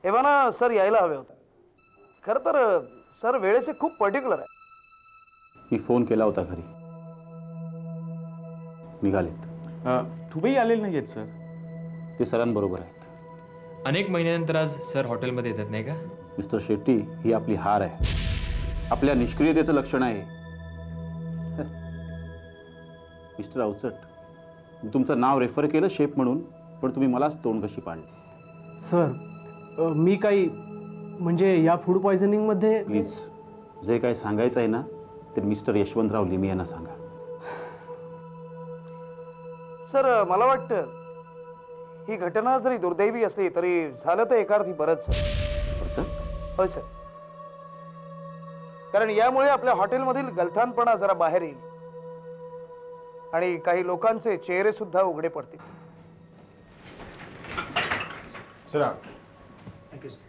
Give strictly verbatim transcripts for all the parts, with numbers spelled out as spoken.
एव्हाना सर यायला हवे होते. खरं तर सर वेळेचे खूप पर्टिक्युलर आहे. मी फोन केला होता घरी, निघालेत. तुम्ही आलेले नाहीयेत सर. ते सरांबरोबर आहेत. अनेक महिन्यानंतर आज सर हॉटेलमध्ये येतात नाही का? मिस्टर शेट्टी, ही आपली हार आहे, आपल्या निष्क्रियतेचं लक्षण आहे. मिस्टर अवचट, मी तुमचं नाव रेफर केलं शेफ म्हणून, पण तुम्ही मलाच तोंड कशी पाडली. सर मी काही म्हणजे या फूड पॉयझनिंगमध्ये. प्लीज जे काय सांगायचं आहे ना ते मिस्टर यशवंतराव लिमे यांना सांगा. सर मला वाटतं ही घटना जरी दुर्दैवी असली तरी झालं तर एकार्थी बरंच. होय सर, कारण यामुळे आपल्या हॉटेलमधील गलथानपणा जरा बाहेर येईल आणि काही लोकांचे चेहरे सुद्धा उघडे पडतील. Thank you, sir.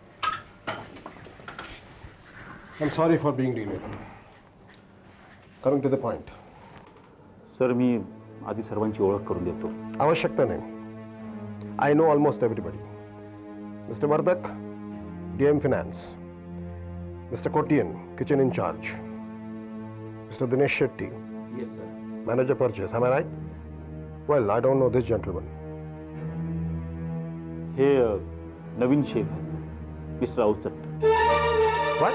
I'm sorry for being delayed. Coming to the point. Sir मी आधी सर्वांची ओळख करून देतो. आवश्यकता नाही. I know almost everybody. Mister Vardak, D M Finance. Mister Kotian, Kitchen in Charge. Mister Dinesh Shetty. Yes, sir. Manager Purchase. Am I right? Well, I don't know this gentleman. हे नवीन शेफ आहेत, mister Awachat. What?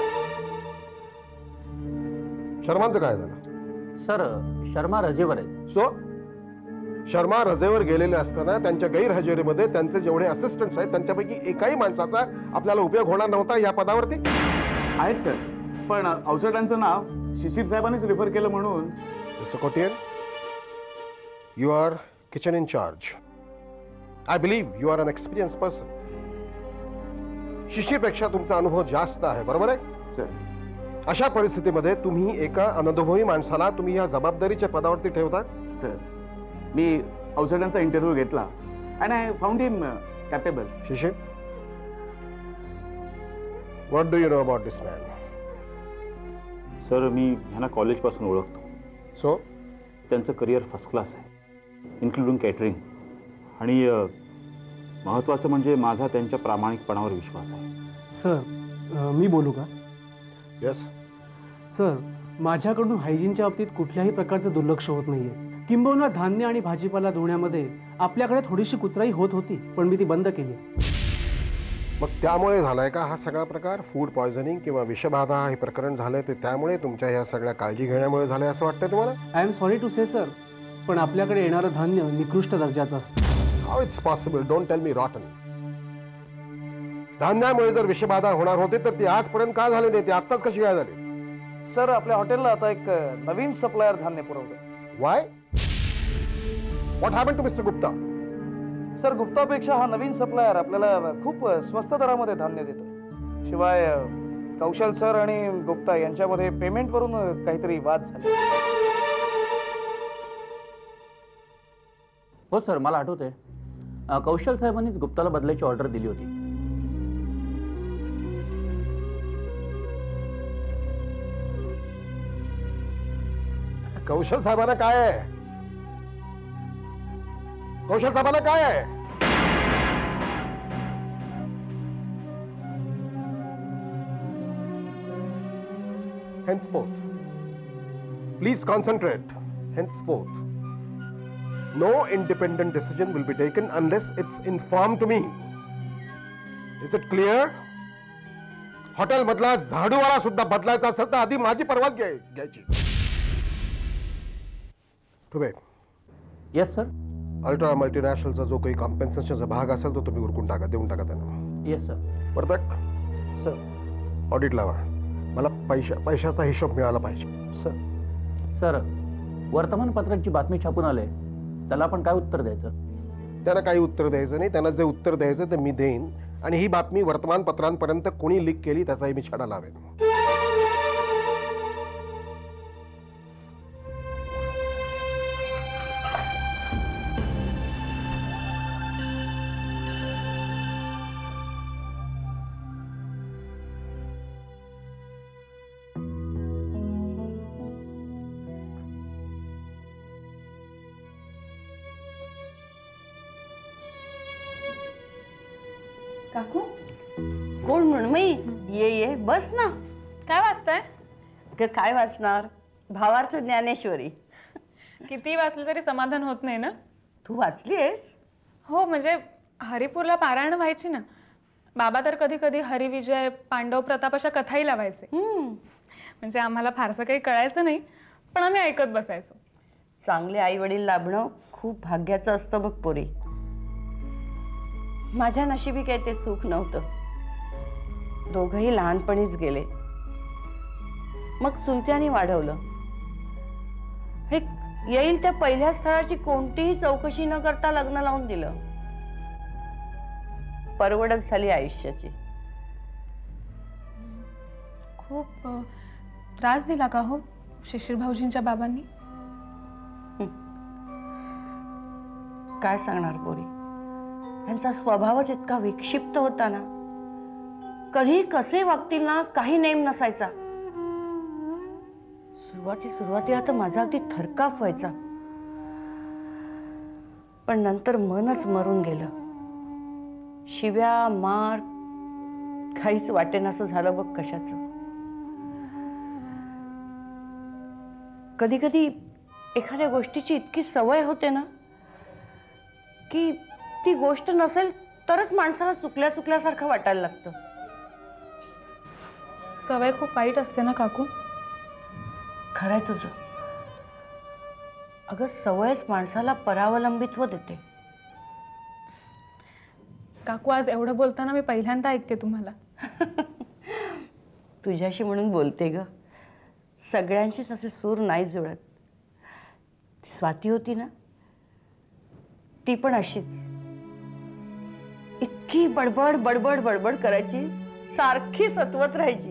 शर्मांचं काय झालं? Sir Sharma रजेवर आहेत. So Sharma रजेवर गेलेले असताना त्यांच्या गैरहजेरीमध्ये त्यांचे जेवढे असिस्टंट्स आहेत त्यांच्यापैकी एकाही माणसाचा आपल्याला उपयोग होणार नव्हता या पदावरती. आहेत सर, पण अवचटांचं नाव शिशिर साहेबांनीच रेफर केलं म्हणून. Mister Kotian, you are kitchen in charge. I believe you are an experience person. शिशीरपेक्षा तुमचा अनुभव जास्त आहे, बरोबर आहे सर? अशा परिस्थितीमध्ये तुम्ही एका अनुभवी माणसाला तुम्ही या जबाबदारीच्या पदावरती ठेवता. सर मी अवचटांचा इंटरव्ह्यू घेतला and I found him capable. Shishir, what do you know about this man? Sir मी ह्यांना कॉलेजपासून ओळखतो. सो त्यांचं करिअर फर्स्ट क्लास आहे, इन्क्लुडिंग कॅटरिंग. आणि महत्त्वाचं म्हणजे माझा त्यांच्या प्रामाणिकपणावर विश्वास आहे. सर मी बोलू का? यस सर, माझ्याकडून हायजीनच्या बाबतीत कुठल्याही प्रकारचं दुर्लक्ष होत नाहीये. किंबहुना धान्य आणि भाजीपाला धुण्यामध्ये आपल्याकडे थोडीशी कुचराई होत होती, पण मी ती बंद केली. मग त्यामुळे झालाय का हा सगळा प्रकार? फूड पॉयझनिंग किंवा विषबाधा हे प्रकरण झालंय ते त्यामुळे, तुमच्या ह्या सगळ्या काळजी घेण्यामुळे झालंय असं वाटतंय तुम्हाला? I am sorry to say sir, पण आपल्याकडे येणारं धान्य निकृष्ट दर्जाचं असतं. How it's possible? Don't tell me rotten. धान्यामुळे जर विषबाधा होणार होते तर ती आजपर्यंत का झाली नाही? ती आत्ताच कशी काय झाली? सर आपल्या हॉटेलला आता एक नवीन सप्लायर धान्य पुरवतो. Why? What happen to mister Gupta? Sir गुप्तापेक्षा हा नवीन सप्लायर आपल्याला खूप स्वस्त दरामध्ये धान्य देतो. शिवाय कौशल सर आणि गुप्ता यांच्यामध्ये पेमेंट वरून काहीतरी वाद झाले. हो सर, मला आठवतंय. कौशल साहेबांनीच गुप्ताला बदलायची ऑर्डर दिली होती. कौशल साहेबांना काय आहे? कौशल साहेबांना काय आहे? Henceforth, please concentrate. Henceforth, no independent decision will be taken unless it's informed to me. Is it clear? Hotel मधला झाडूवाला सुद्धा बदलायचा असेल तर आधी माझी परवानगी घ्यायची. ठुबे. Yes sir. अल्ट्रा मल्टीनॅशनलचा जो काही कॉम्पेन्सेशनचा भाग असेल तो तुम्ही उरकून टाका, देऊन टाका त्यांना. Yes sir. Vardhak sir audit लावा. मला पैशा पैशाचा हिशोब मिळाला पाहिजे. सर सर वर्तमानपत्रात जी बातमी छापून आले त्याला आपण काय उत्तर द्यायचं? त्यांना काही उत्तर द्यायचं नाही. त्यांना जे उत्तर द्यायचं ते मी देईन आणि ही बातमी वर्तमानपत्रांपर्यंत कोणी लीक केली त्याचाही मी छडा लावेन. काकू कोण मृण्मयी? ये ये बस ना. काय वाचताय? ग काय वाचणार? भावार्थ ज्ञानेश्वरी. किती वाचलं तरी समाधान होत नाही ना. तू वाचलीयस? हो, म्हणजे हरिपूरला पारायण व्हायची ना. बाबा तर कधी कधी हरिविजय, पांडव प्रताप अशा कथाही लावायचे. म्हणजे आम्हाला फारसं काही कळायचं नाही, पण आम्ही ऐकत बसायचो. चांगले आई वडील लाभणं खूप भाग्याचं असतं बघ पोरी. माझ्या नशिबी काही ते सुख नव्हतं. दोघंही लहानपणीच गेले. मग चुलत्याने वाढवलं. हे येईल त्या पहिल्या स्थळाची कोणतीही चौकशी न करता लग्न लावून दिलं. परवडत झाली आयुष्याची. खूप अ, त्रास दिला का हो शिशिर भाऊजींच्या बाबांनी? काय सांगणार पोरी, यांचा स्वभावच इतका विक्षिप्त होता ना. कधी कसे वागतील ना काही नेम नसायचा. सुरुवाती सुरुवातीला तर माझा अगदी थरकाप व्हायचा, पण नंतर मनच मरून गेलं. शिव्या मार काहीच वाटेनासं झालं बघ कशाचं. कधी कधी एखाद्या गोष्टीची इतकी सवय होते ना की ती गोष्ट नसेल तरच माणसाला चुकल्या चुकल्यासारखं वाटायला लागतं. सवय खूप वाईट असते ना काकू. खरंय तुझं. अगं सवयच माणसाला परावलंबित्व देते. काकू आज एवढं बोलताना मी पहिल्यांदा ऐकते तुम्हाला. तुझ्याशी म्हणून बोलते ग. सगळ्यांशीच असे सूर नाही जुळत. स्वाती होती ना, ती पण अशीच इतकी बडबड बडबड बडबड करायची, सारखी सतवत राहायची.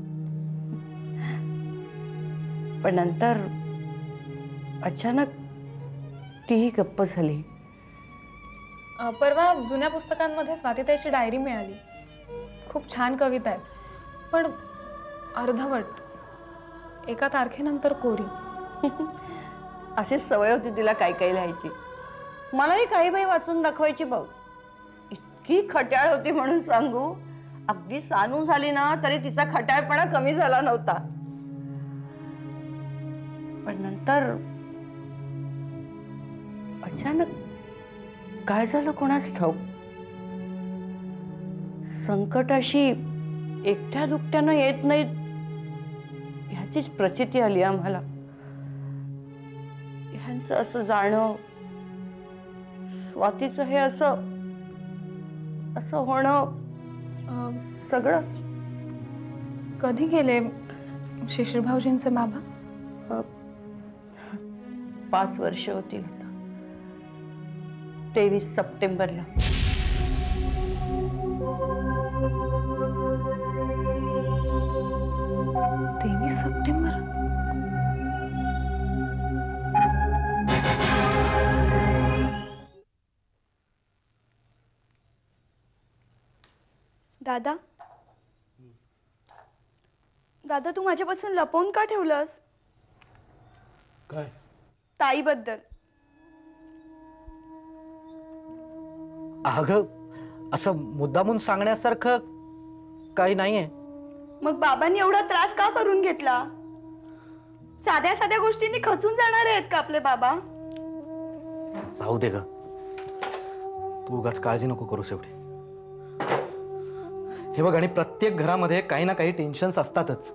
पण नंतर अचानक तीही गप्प झाली. अ, परवा जुन्या पुस्तकांमध्ये स्वातीताईची डायरी मिळाली. खूप छान कविता आहे, पण अर्धवट. एका तारखेनंतर कोरी. अशीच सवय होती तिला काही काही लिहायची. मलाही काही बाई वाचून दाखवायची बघ. इतकी खट्याळ होती म्हणून सांगू, अगदी सानू झाली ना तरी तिचा खट्याळपणा कमी झाला नव्हता. पण नंतर अचानक काय झालं कोणाच ठाऊक. संकट अशी एकट्या दुकट्यानं येत नाहीत ह्याचीच प्रचिती आली आम्हाला. ह्यांचं असं जाणं, स्वातीचं हे असं असं होणं, सगळं. कधी गेले शिशिर भाऊजींचे बाबा? पाच वर्ष होतील आता. तेवीस सप्टेंबरला. तेवीस सप्टेंबर. दादा दादा तू माझ्यापासून लपवून का ठेवलंस? काय? ताईबद्दल. अगं असं मुद्दामून सांगण्यासारखं काही नाहीये. मग बाबांनी एवढा त्रास का करून घेतला? साध्या साध्या गोष्टींनी खचून जाणार आहेत का आपले बाबा? जाऊ दे ग, तू उगाच काळजी नको करूस एवढी. हे बघ, आणि प्रत्येक घरामध्ये काही ना काही टेन्शन्स असतातच.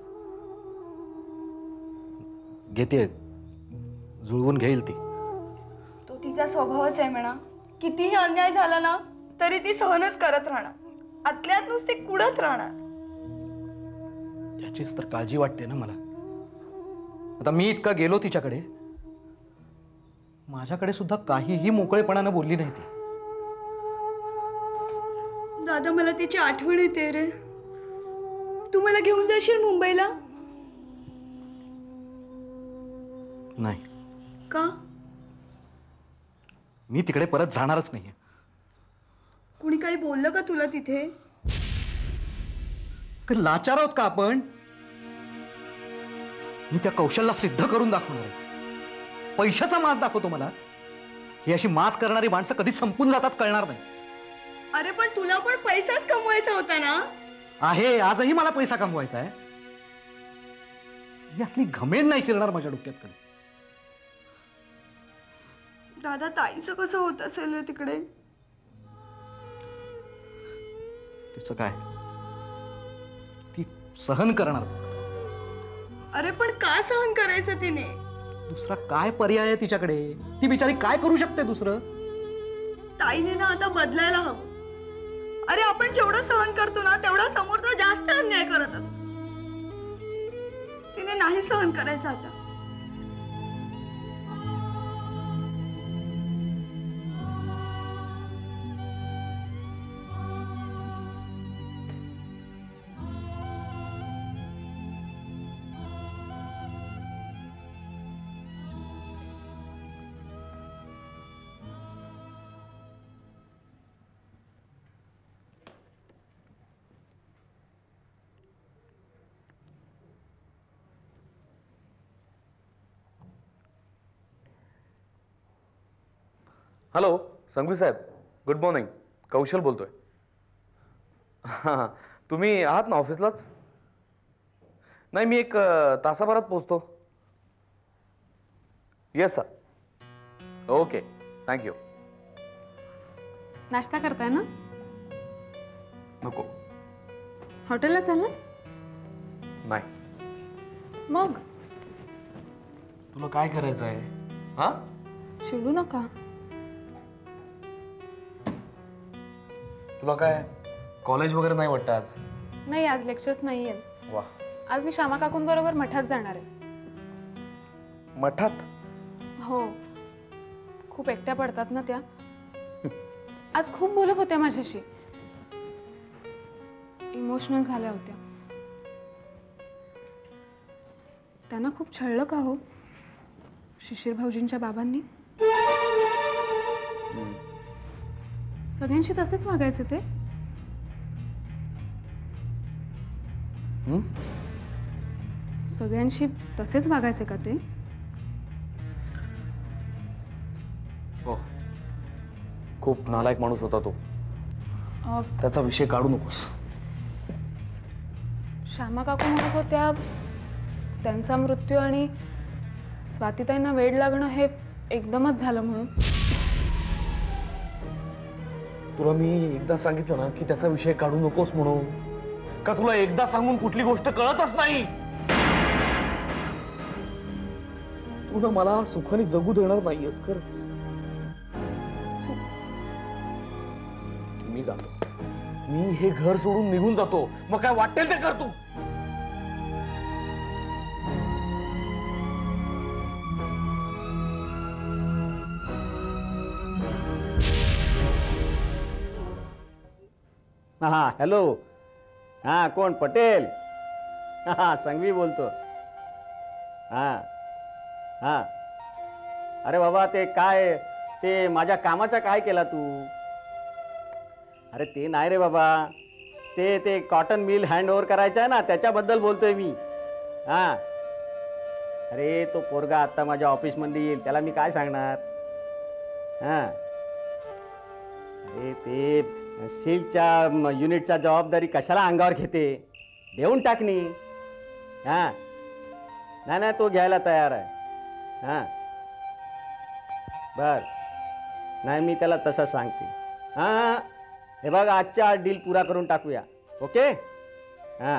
घेते, जुळवून घेईल ती. तो तिचा स्वभावच आहे म्हणा. कितीही अन्याय झाला ना तरी ती सहनच करत राहणार. आतल्यात नुसती कुडत राहणार. त्याचीच तर काळजी वाटते ना मला. आता मी इतका गेलो तिच्याकडे, माझ्याकडे सुद्धा काहीही मोकळेपणानं बोलली नाही ती. दादा मला तिची आठवण येते रे. तू मला घेऊन जाशील मुंबईला? नाही. का? मी तिकडे परत जाणारच नाहीये. कुणी काही बोललं का तुला तिथे? लाचार आहोत का आपण? मी त्या कौशलला सिद्ध करून दाखवणार आहे. पैशाचा माज दाखवतो मला. ही अशी माज करणारी माणसं कधी संपून जातात कळणार नाही. अरे पण तुला पण पैसाच कमवायचा होता ना. आहे, आजही मला पैसा कमवायचा आहे. ही असली घमेंड नाही शिरणार माझ्या डोक्यात कधी. दादा ताईचं कसं होत असेल रे तिकडे? तिचं काय, ती सहन करणार. अरे पण का सहन करायचं तिने? दुसरा काय पर्याय आहे तिच्याकडे? ती बिचारी काय करू शकते दुसरं? ताईने ना आता बदलायला हवं. अरे आपण जेवढं सहन करतो ना तेवढा समोरचा जास्त अन्याय करत असतो. तिने नाही सहन करायचं आता. हॅलो संघवी साहेब, गुड मॉर्निंग. कौशल बोलतोय. हां, तुम्ही आहात ना ऑफिसलाच? नाही, मी एक तासाभरात पोचतो. Yes sir. Okay, thank you. नाश्ता करताय ना? नको. हॉटेलला चालला? नाही. मग तुला काय करायचं आहे? हा, चिडू नका. तुला काय कॉलेज वगैरे नाही वाटतं आज? नाही, आज लेक्चर्स नाही आहेत. वा. आज मी श्यामा काकूंबरोबर मठात जाणार आहे. मठात? हो, खूप एकट्या पडतात ना त्या. आज खूप बोलत होत्या माझ्याशी, इमोशनल झाल्या होत्या. त्यांना खूप छळलं का हो शिशिर भाऊजींच्या बाबांनी? सगळ्यांशी तसेच वागायचे ते. सगळ्यांशी तसेच वागायचे का ते? हो, खूप नालायक माणूस होता तो. त्याचा विषय काढू नकोस. श्यामा काकू म्हणत होत्या त्यांचा मृत्यू आणि स्वातीताईंना वेड लागणं हे एकदमच झालं म्हणून. तुला मी एकदा सांगितलं ना की त्याचा विषय काढू नकोस म्हणून. का तुला एकदा सांगून कुठली गोष्ट कळतच नाही? तू ना मला सुखाने जगू देणार नाहीयेस खरंच. मी जातो. मी हे घर सोडून निघून जातो. मग काय वाटेल ते कर तू. हा, हॅलो. हा, कोण? पटेल? हा, संघवी बोलतो. हा हा. अरे बाबा, ते काय, ते माझ्या कामाचा काय केला तू? अरे ते नाही रे बाबा, ते ते कॉटन मिल हँड ओव्हर करायचं आहे ना, त्याच्याबद्दल बोलतोय मी. हा. अरे तो पोरगा आता माझ्या ऑफिसमध्ये येईल, त्याला मी काय सांगणार? हा. अरे ते सिल्कच्या युनिटच्या जबाबदारी कशाला अंगावर घेते? देऊन टाकणी. हां, नाही नाही, तो घ्यायला तयार आहे. हां, बर. नाही, मी त्याला तसं सांगते. हां, हे बघ, आजच्या आज डील पुरा करून टाकूया. ओके? हां.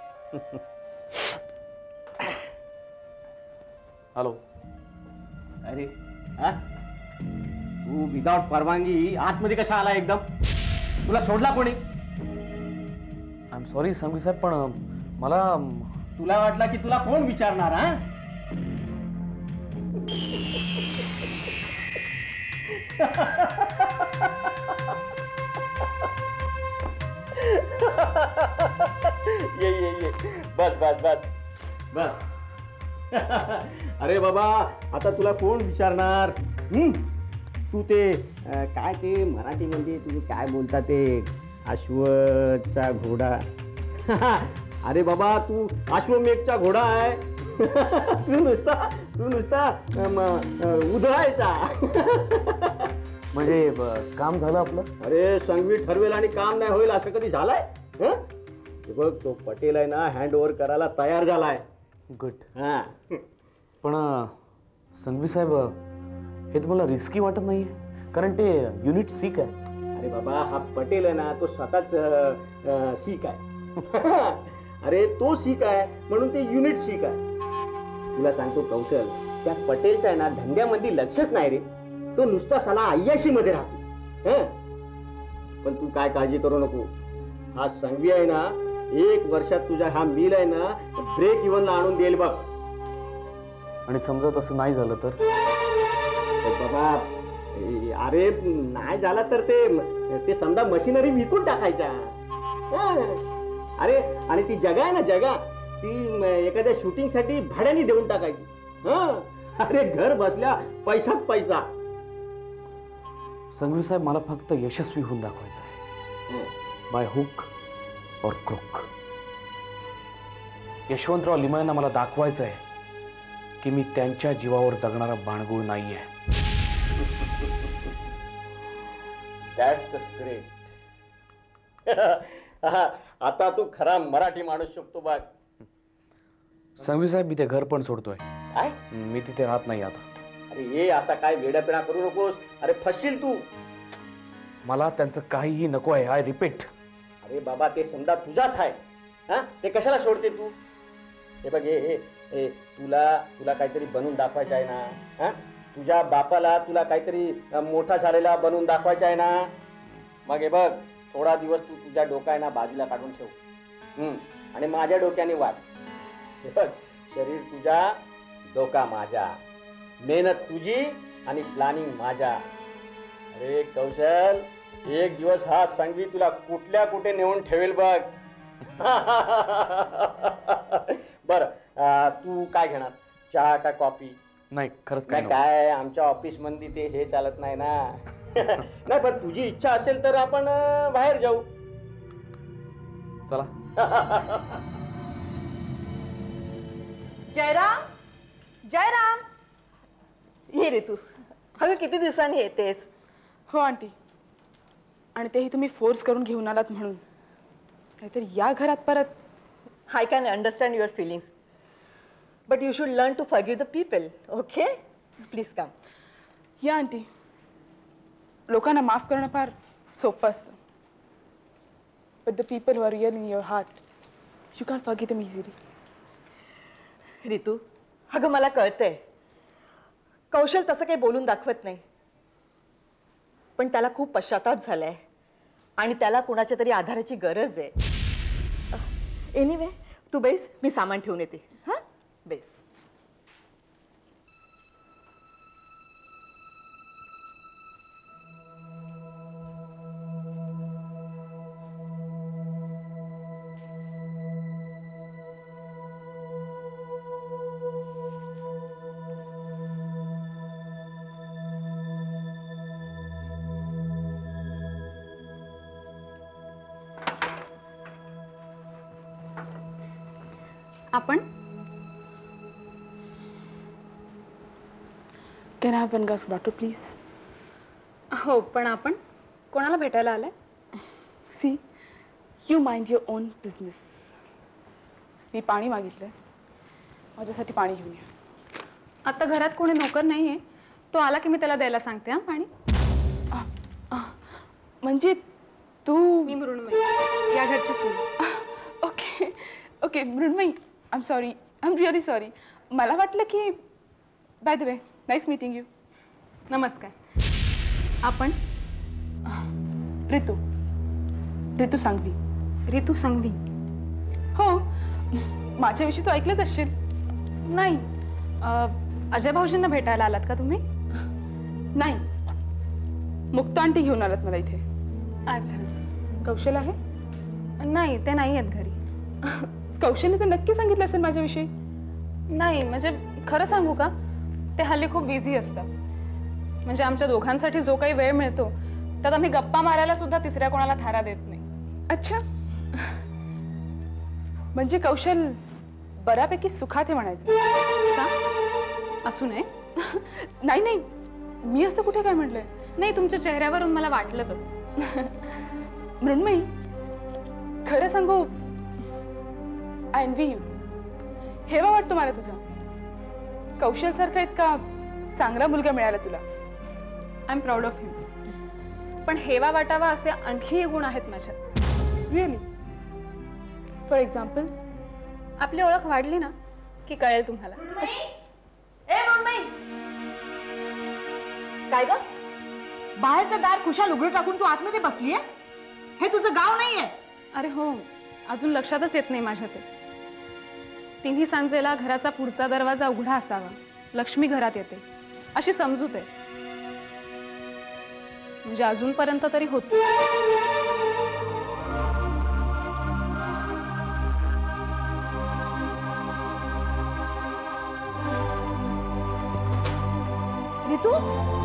हॅलो. अरे हां, तू विदाउट परवानगी आतमध्ये कसा आला एकदम? तुला सोडला कोणी? आय एम सॉरी संघवी साहेब, पण मला तुला वाटला की तुला कोण विचारणार? हा, ये ये ये, बस बस बस बस. अरे बाबा, आता तुला कोण विचारणार? हम्म, तू ते काय, ते मराठीमध्ये तुम्ही काय बोलता, ते अश्वचा घोडा. अरे बाबा, तू अश्वमेघचा घोडा आहे. तू नुसता तू नुसता उधळायचा. म्हणजे काम झालं आपलं? अरे संघवी ठरवेल आणि काम नाही होईल असं कधी झालंय? हे बघ तो पटेल आहे ना हँड ओव्हर करायला तयार झालाय. गुड. हा पण संघवी साहेब हे तुम्हाला रिस्की वाटत नाहीये? कारण ते युनिट सीक आहे. अरे बाबा हा पटेल आहे ना तो स्वतःच सीक आहे. अरे तो सीक आहे म्हणून ते युनिट सीक आहे. तुला सांगतो कौशल, त्या पटेलच्या आहे ना धंद्यामध्ये लक्षच नाही रे. तो नुसता साला अय्याशी मध्ये राहतो. हं? पण तू काय काळजी करू नको. हा संघवी आहे ना एक वर्षात तुझा हा मिल आहे ना ब्रेक इव्हनला आणून देईल बघ. आणि समजा तसं नाही झालं तर? बाबा अरे नाही झाला तर ते ते समजा मशिनरी विकून टाकायच्या. अरे आणि ती जगा आहे ना जगा ती एखाद्या शूटिंग साठी भाड्याने देऊन टाकायची. हं? अरे घर बसल्या पैसाच पैसा. संघवी साहेब मला फक्त यशस्वी होऊन दाखवायचं आहे. बाय हुक और क्रुक. यशवंतराव लिमयांना मला दाखवायचं आहे की मी त्यांच्या जीवावर जगणारा बाणगुळ नाहीये. That's the spirit. आता तू खरा मराठी माणूस शकतो बघ. संघवी साहेब मी ते घर पण सोडतोय. काय? मी तिथे राहत नाही आता. अरे ये असा काय वेडापिडा करू नकोस. अरे फसशील तू. मला त्यांचं काहीही नको आहे. I repeat. अरे बाबा ते समजा तुझाच आहे. हा ते कशाला सोडते तू? हे बघ हे हे तुला तुला काहीतरी बनवून दाखवायचं आहे ना. हा तुझ्या बापाला तुला काहीतरी मोठा झालेला बनवून दाखवायचा आहे ना. मग हे बघ थोडा दिवस तू तुझ्या डोका आहे ना बाजूला काढून ठेव. हम्म आणि माझ्या डोक्याने वाढ. हे बघ शरीर तुझा डोका माझा. मेहनत तुझी आणि प्लॅनिंग माझा. अरे कौशल एक दिवस हा संघवी तुला कुठल्या कुठे नेऊन ठेवेल बघ. बर तू काय घेणार? चहा का कॉफी? नाही खरंच काय काय आमच्या ऑफिस मध्ये ते हे चालत नाही ना. नाही पण तुझी इच्छा असेल तर आपण बाहेर जाऊ. चला. जयराम जयराम ये रे तू. अगं किती दिवसांनी येतेस? हो आंटी. आणि तेही तुम्ही फोर्स करून घेऊन आलात म्हणून. नाहीतर या घरात परत. I can understand your feelings but you should learn to forgive the people. Okay please come. या आंटी. लोकांना माफ करणं फार सोपं असतं. But the people who are real in your heart you can forgive them easily. Ritu अगं मला कळतंय कौशल तसं काही बोलून दाखवत नाही. पण त्याला खूप पश्चाताप झालाय आणि त्याला कुणाच्या तरी आधाराची गरज आहे. एनिवे तू बैस मी सामान ठेवून येते. हां बैस. आपण can I have one glass water please? हो पण आपण कोणाला भेटायला आलाय? See you mind your own business. मी पाणी मागितलंय. माझ्यासाठी पाणी घेऊन या. आता घरात कोणी नोकर नाही आहे. तो आला की मी त्याला द्यायला सांगते. हां पाणी. म्हणजे तू? मी मृण्मयी या घरची सून. Okay okay Mrunmayi. I am sorry. I am really sorry. मला वाटलं की by the way nice meeting you. नमस्कार. आपण? ऋतू. ऋतू सांघवी. ऋतू सांघवी? हो. माझ्याविषयी तू ऐकलंच असशील. नाही. अजय भाऊजींना भेटायला आलात का तुम्ही? नाही. मुक्ता आंटी घेऊन आलात मला इथे. अच्छा. कौशल आहे? नाही ते नाही आहेत घरी. कौशलने तर नक्की सांगितलं असेल माझ्याविषयी. नाही म्हणजे खरं सांगू का ते हल्ली खूप बिझी असतात. म्हणजे आमच्या दोघांसाठी जो काही वेळ मिळतो त्यात आम्ही गप्पा मारायला सुद्धा तिसऱ्या कोणाला थारा देत नाही. अच्छा. म्हणजे कौशल बऱ्यापैकी सुखात आहे म्हणायचं का? असू नये. नाही नाही मी असं कुठे काय म्हटलंय? नाही तुमच्या चेहऱ्यावरून मला वाटलं तसं. मृण्मयी खरं सांगू आय एनव्ही यू. हेवा वाटतो मला तुझा. कौशल सारखा इतका चांगला मुलगा मिळाला तुला. I am proud of him. पण हेवा वाटावा असे आणखीही गुण आहेत माझ्यात. रिअली? For example? आपली ओळख वाढली ना की कळेल तुम्हाला. ए मम्मी, काय ग? बाहेरचं दार खुशाल उघडं टाकून तू आतमध्ये बसलीयस? हे तुझं गाव नाहीये. अरे हो, अजून लक्षातच येत नाही माझ्या ते. तिन्ही सांजेला घराचा पुढचा दरवाजा उघडा असावा, लक्ष्मी घरात येते अशी समजूत आहे. म्हणजे अजूनपर्यंत तरी होती. रितू,